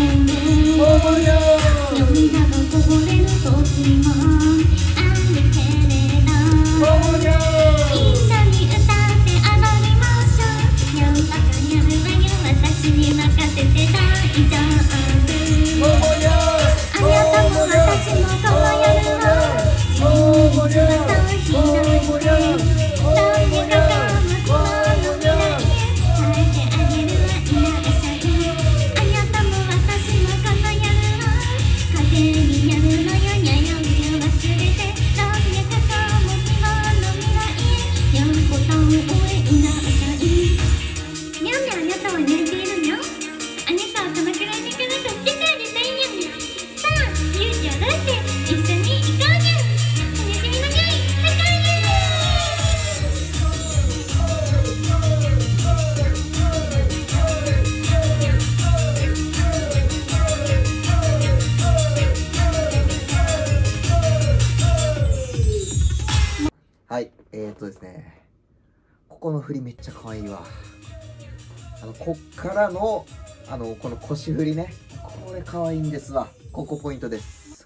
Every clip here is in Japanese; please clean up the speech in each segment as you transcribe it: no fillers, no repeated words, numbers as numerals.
はい、ですね、ここの振りめっちゃ可愛いわ。こっからの、この腰振りね。これ可愛いんですわ。ここポイントです。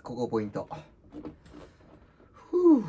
ここポイント。ふぅ。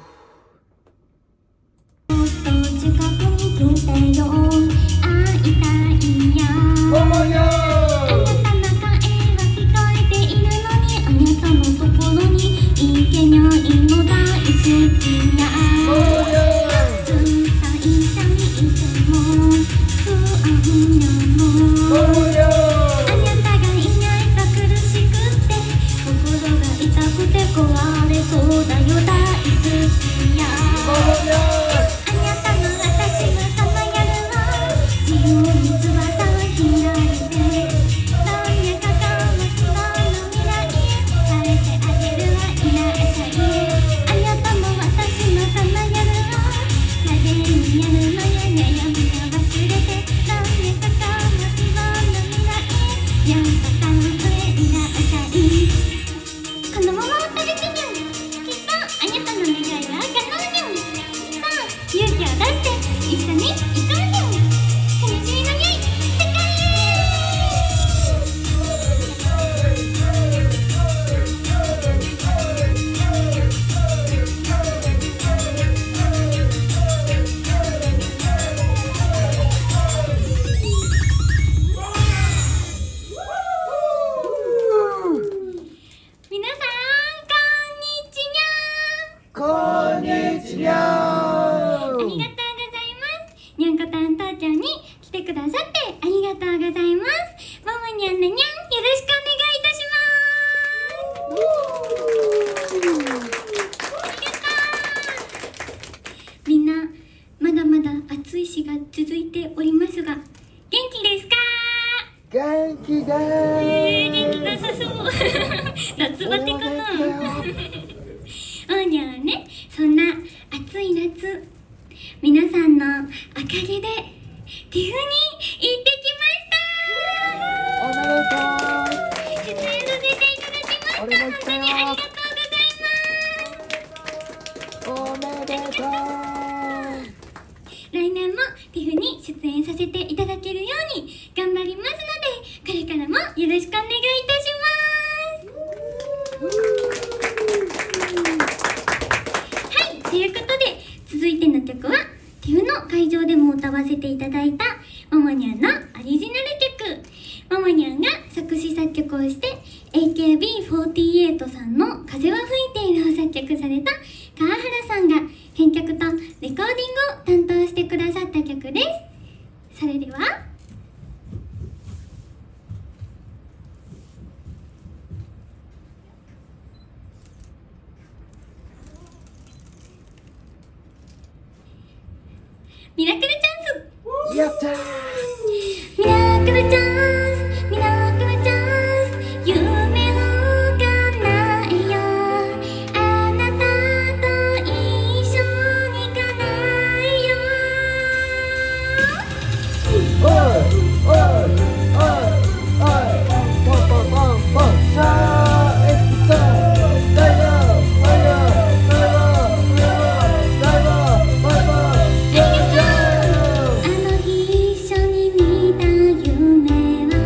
続いておりますが、元気ですか？ 元気でーす。 元気なさそう。夏バテかな。おにゃーね、そんな暑い夏、皆さんのおかげでティフに行ってきました。 おめでとう。 出演させていただきました。本当にありがとうございます。 おめでとう。 来年もティフに出演させていただけるように頑張りますので、これからもよろしくお願いいたします。はい、ということで続いての曲はティフの会場でも歌わせていただいたももにゃんのオリジナル曲。ももにゃんが作詞作曲をして AKB48 さんの風は吹いているを作曲された川原さんが編曲とレコーディングを担当してくださった曲です。それではミラクルチャンス。 やったー。 ミラクルチャンス、ミラクルチャンス、夢を叶えよう、あなたと一緒に叶えよう。 おいおいおいおい、ポンポンポンポン、さあ行くぞ。大丈夫大丈夫大丈夫大丈夫。 あの日一緒に見た夢は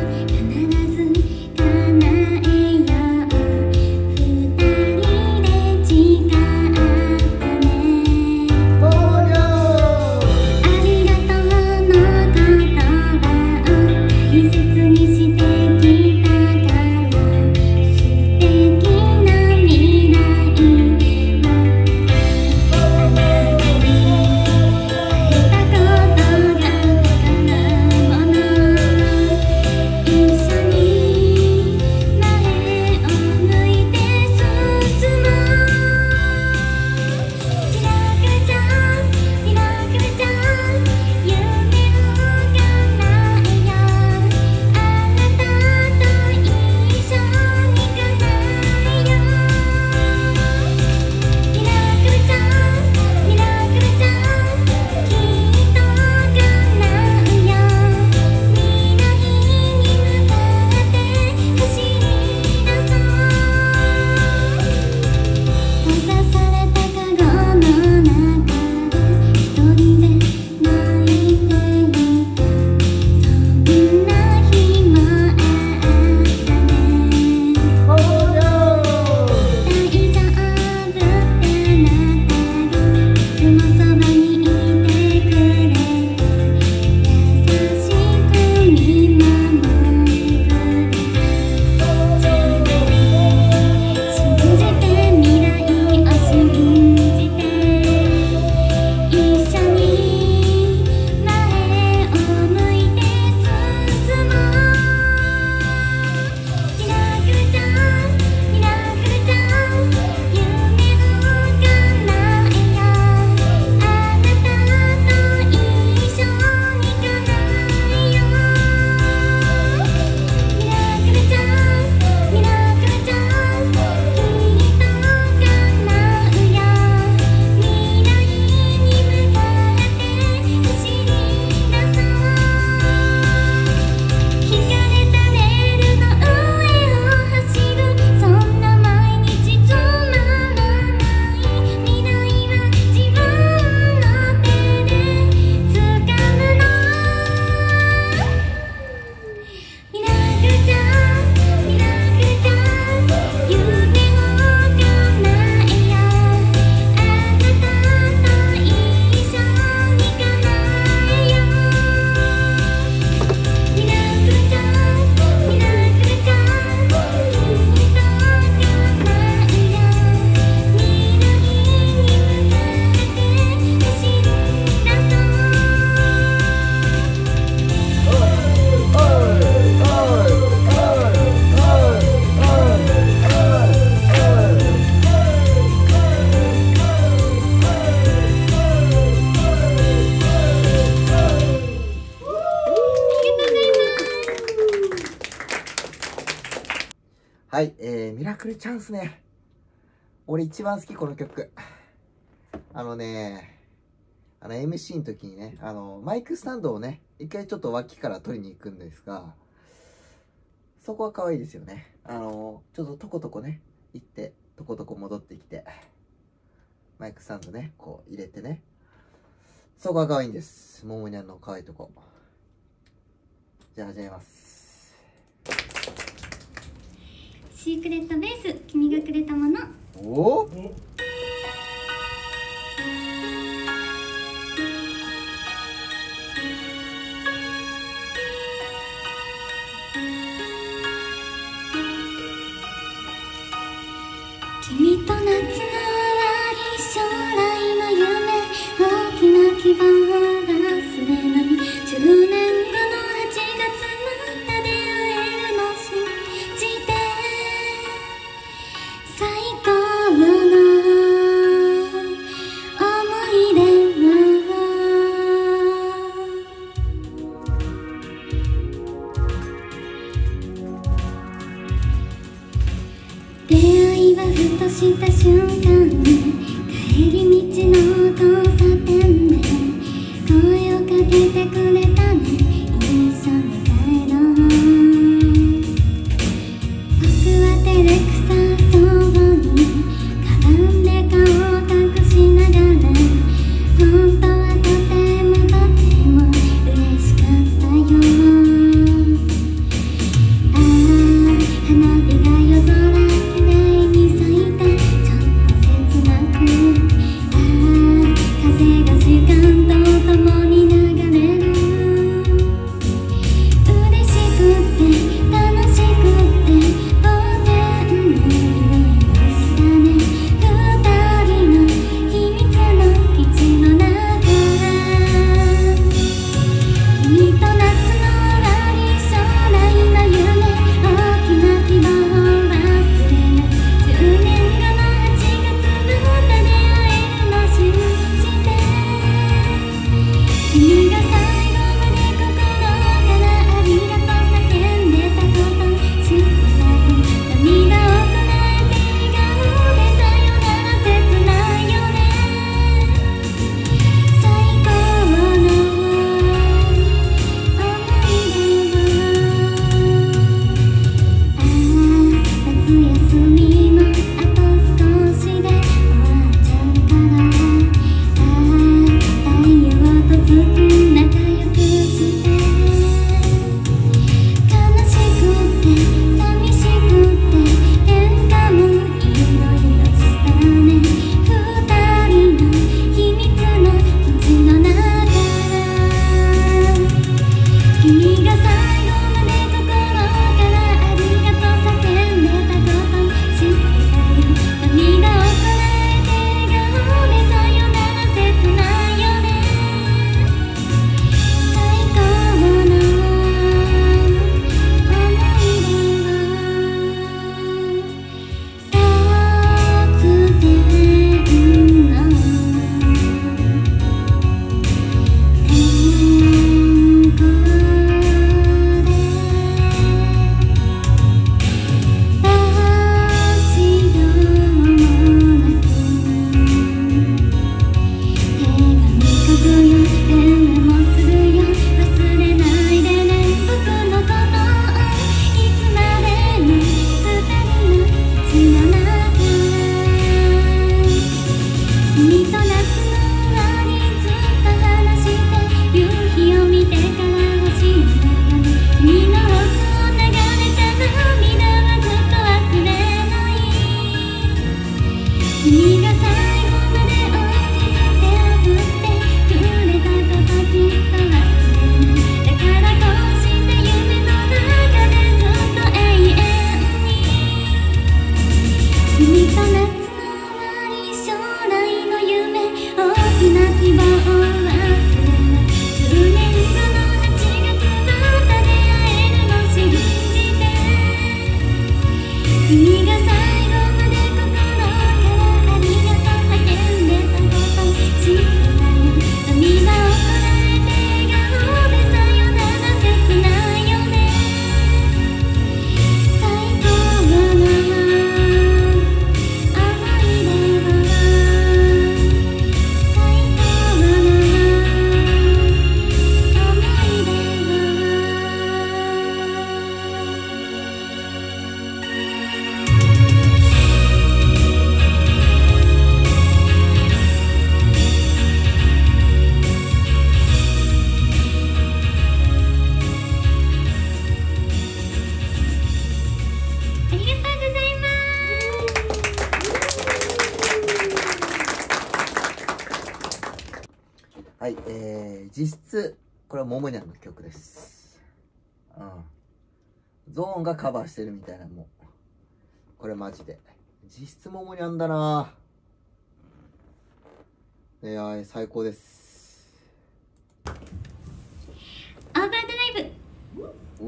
はい、ミラクルチャンスね。俺一番好き、この曲。MC の時にね、マイクスタンドをね、一回ちょっと脇から取りに行くんですが、そこは可愛いですよね。ちょっととことこね、行って、とことこ戻ってきて、マイクスタンドね、こう入れてね。そこは可愛いんです。ももにゃんの可愛いとこ。じゃあ始めます。 シークレットベース、君がくれたもの。 おお。 君と夏の終わり、将来の夢、大きな希望を忘れない。10年後の8月また出会えるの信じて、最高の思い出は、出会いはふとした瞬間に、帰り道の交差点で声をかけてくれたね。一緒に帰ろう。僕は照れくさそうにかがんで顔を隠しながら、本当はとても嬉しかったよ。ああ、花火が夜空きれいに咲いて、ちょっと切なく、ああ、風が時間とともに流れる。 はい、実質これはももにゃんの曲です。ゾーンがカバーしてるみたいな、もうこれマジで実質ももにゃんだな。いや最高です。 オーバードライブ。 おっ、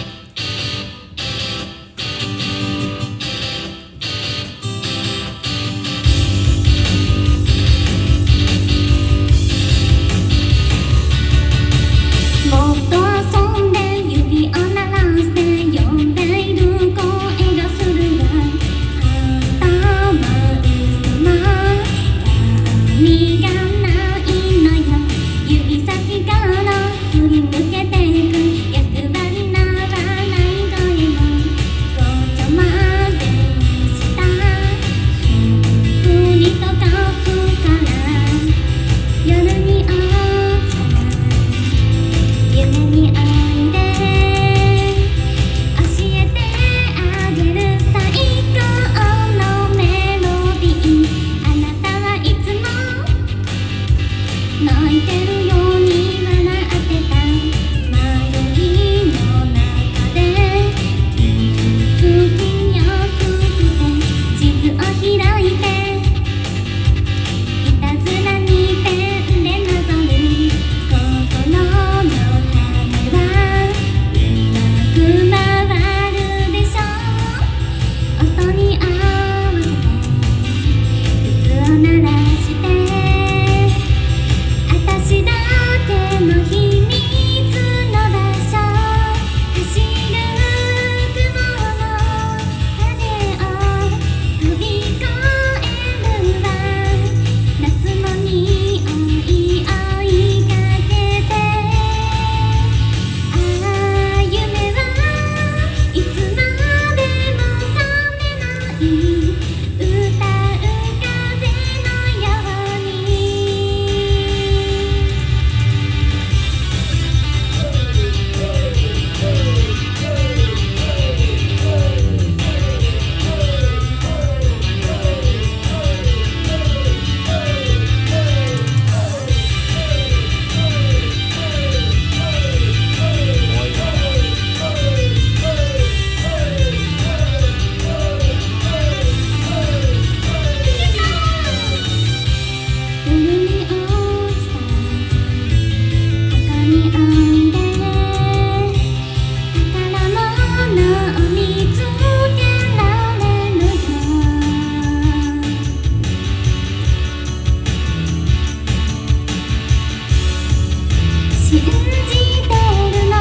もっと遊んで指を鳴らして呼んでいる声がするわ。頭薄ま髪がないのよ。指先から振り向けてく役割ならない声もごちゃ混ぜにしたスープに溶かすから夜に落ちたら夢においで教えてあげる最高のメロディー。あなたはいつも泣いてるように笑ってた。迷いの中で好きやすくて地図を開いていたずらにペンでなぞる心の羽はうまく回るでしょ。音に合わせて靴を鳴らして私だけの秘密の場所。走る雲の影を飛び越えるわ。夏の匂い追いかけてああ夢はいつまでも覚めない歌う風のように。海に落ちた箱においで宝物を見つけられるよ。信じてるの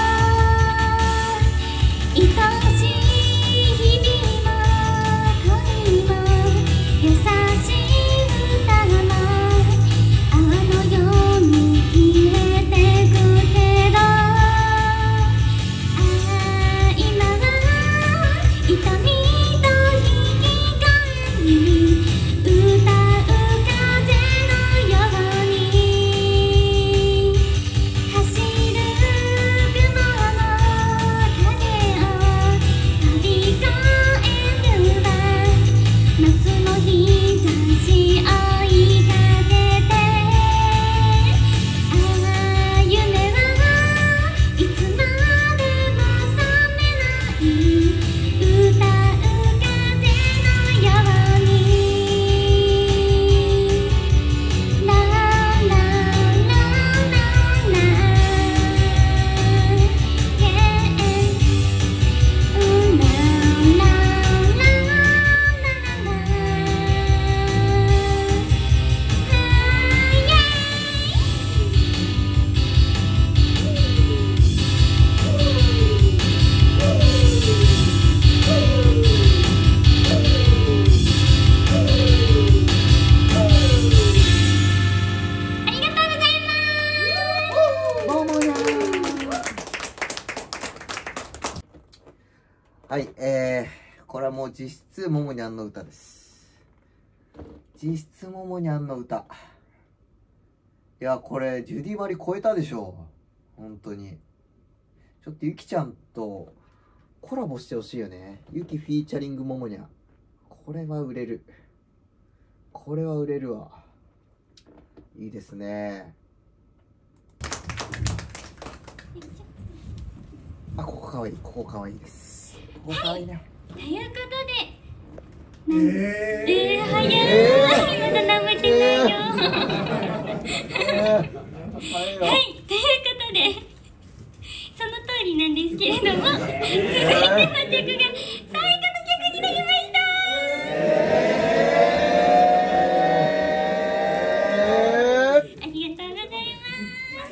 愛しい日々も恋も優しい歌も泡のように消えてくけどああ今は痛みと引き換えに歌う風のように走る雲の影を飛び越えるわ。夏の日差し追いかけてああ夢はいつまでも覚めない歌う風のように。ラララララありがとうございます。 ももにゃん。はい、これはもう実質ももにゃんの歌です。実質ももにゃんの歌。いや、これジュディマリ超えたでしょ。本当に。ちょっとゆきちゃんとコラボしてほしいよね。ゆきフィーチャリングももにゃん。これは売れる。これは売れるわ。いいですね。 あ、ここかわいい、ここかわいいです。ここかわいいね。 ということで、早い、まだ舐めてないよ。はい、ということで、その通りなんですけれども、続いての曲が最後の曲になりました。ありがとうございます。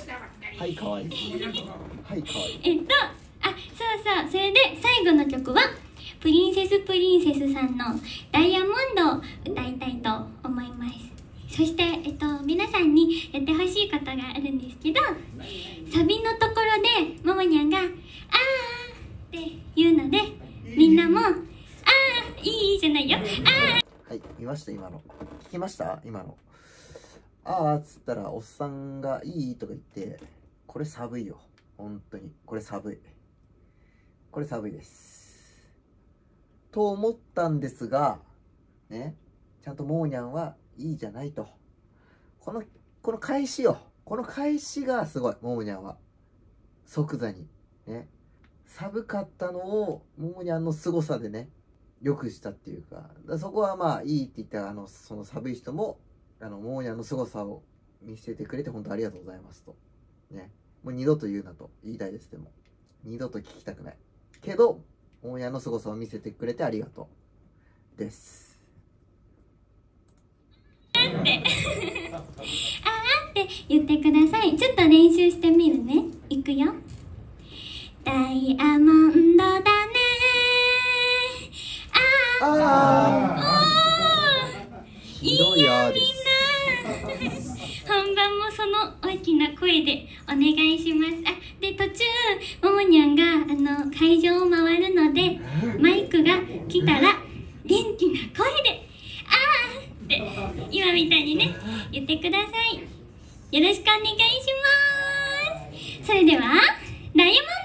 はい、かわいい。はい、かわいい。 そう、それで最後の曲は、プリンセスさんのダイヤモンドを歌いたいと思います。そして、皆さんにやってほしいことがあるんですけど、サビのところでももにゃんが「あー」って言うので、みんなも「あー」いいじゃないよ、あー。 はい、見ました今の。聞きました今の。あーっつったらおっさんがいいとか言って、これ寒いよ。本当に。これ寒い。これ寒いです。と思ったんですが、ね、ちゃんともーにゃんはいいじゃないと。この返しよ。この返しがすごい、もーにゃんは。即座に。ね。寒かったのを、もーにゃんの凄さでね、良くしたっていうか、そこはまあいいって言ったその寒い人も、もーにゃんの凄さを見せてくれて本当ありがとうございますと。ね。もう二度と言うなと言いたいです、でも。二度と聞きたくない。けど、もーにゃんの凄さを見せてくれてありがとう。です。 あーって言ってください。ちょっと練習してみるね。いくよ。ダイヤモンドだねー。 ひどいあーです。 本番もその大きな声でお願いします。で、途中、ももにゃんが、会場を回るので、マイクが来たら、元気な声で、あーって、今みたいにね、言ってください。よろしくお願いします。それでは、ダイヤモンド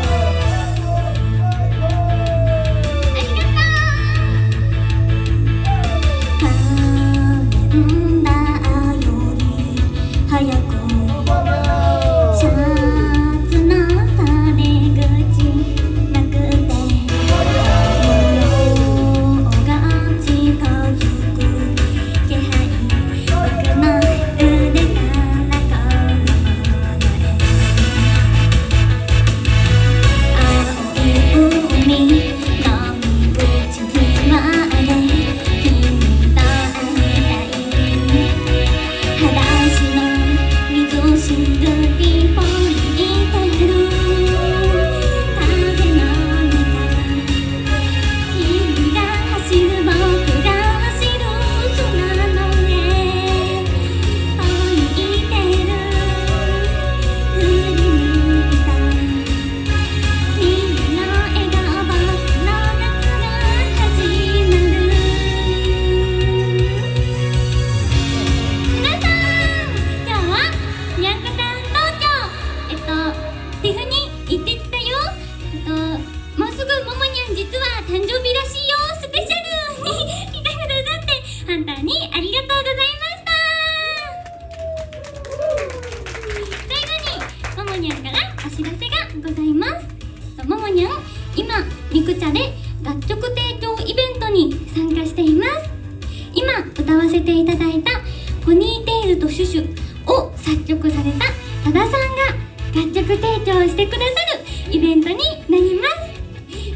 ありがとう。 にゃんからお知らせがございます。ももにゃん、今リクチャで楽曲提供イベントに参加しています。今歌わせていただいたポニーテールとシュシュを作曲された多田さんが楽曲提供してくださるイベントになります。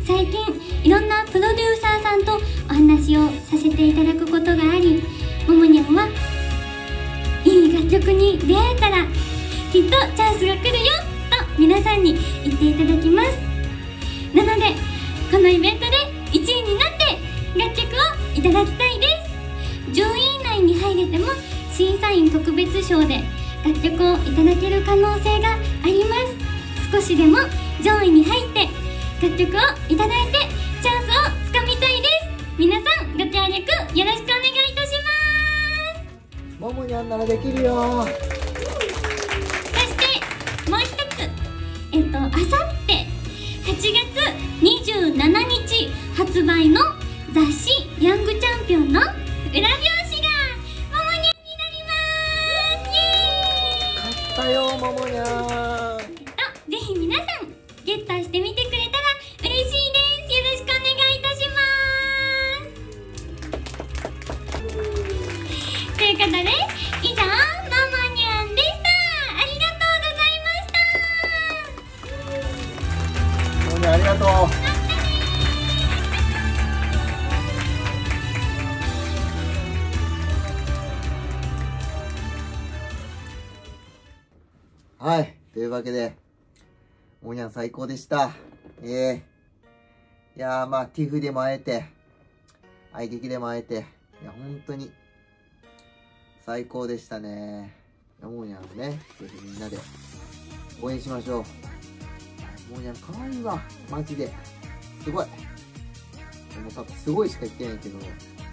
最近いろんなプロデューサーさんとお話をさせていただくことがあり、ももにゃんはいい楽曲に出会えたらきっとチャンスが来るよと皆さんに言っていただきます。なのでこのイベントで1位になって楽曲をいただきたいです。10位以内に入れても審査員特別賞で楽曲をいただける可能性があります。少しでも上位に入って楽曲をいただいてチャンスをつかみたいです。皆さんご協力よろしくお願いいたします。 ももにゃんならできるよ。 そしてもう一つ、あさって8月27日発売の雑誌「ヤングチャンピオン」の裏表紙がももにゃんになります。イエーイ。 買ったよももにゃん。 ぜひ皆さんゲットしてみてくれたら嬉しいです。よろしくお願いいたします。ということで以上ももにゃんでした。ありがとうございました。 ももにゃんありがとう。はい。というわけで、ももにゃん最高でした。いやー、まあ、ティフでも会えて、愛劇でも会えて、いや、本当に、最高でしたね。ももにゃんをね、ぜひみんなで応援しましょう。ももにゃん可愛いわ。マジで。すごい。もう多分すごいしか言ってないけど、ね。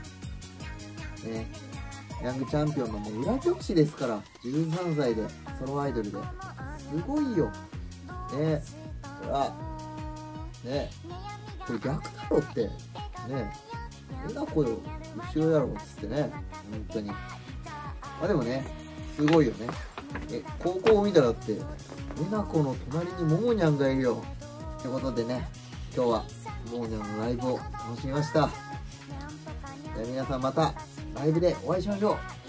ヤングチャンピオンのもう裏表紙ですから、13歳でソロアイドルで。すごいよ。ね。ほら、ね。これ逆だろって。ね。えなこよ、後ろやろっつってね。本当に。まあでもね、すごいよね。高校を見たらだって、えなこの隣にももにゃんがいるよ。ということでね、今日はももにゃんのライブを楽しみました。じゃあ皆さんまたライブでお会いしましょう。